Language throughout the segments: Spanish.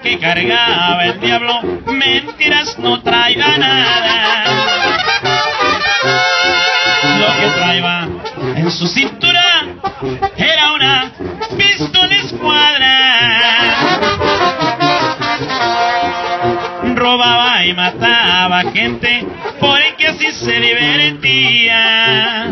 que cargaba el diablo, mentiras no traía nada. Lo que traía en su cintura era una pistola escuadra. Robaba y mataba gente porque así se divertía.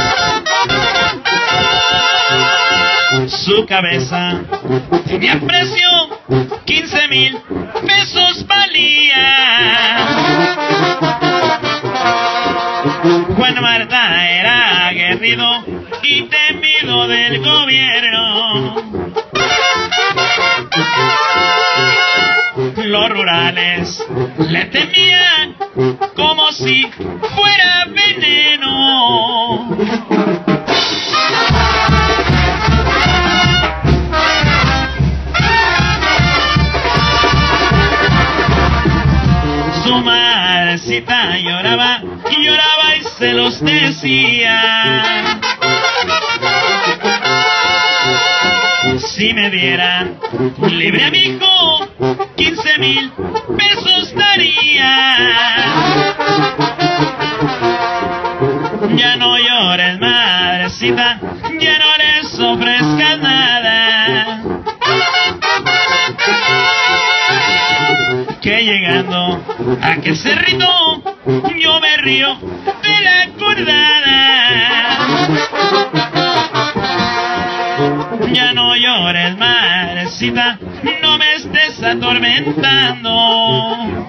Su cabeza tenía precio, 15,000 pesos valía. Juan Marta era aguerrido y temido del gobierno. Los rurales le temían como si fuera veneno. Su madrecita lloraba y lloraba y se los decía. Si me dieran libre a mi hijo, 15,000 pesos daría. Ya no llores, madrecita, ya no les ofrezcas nada. Que llegando a aquel cerrito, yo me río de la acordada. Ya no llores, madrecita, no me estés atormentando.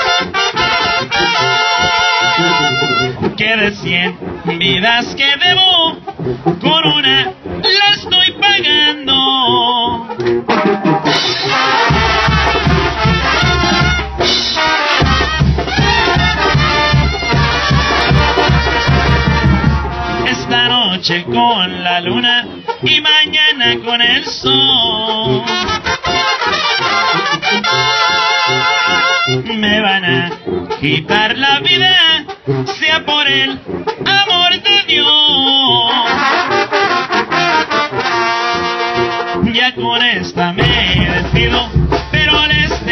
Que de 100 vidas que debo, con una la estoy pagando. Esta noche con la luna y mañana con el sol me van a quitar la vida, sea por el amor de Dios. Ya con esta me despido, pero les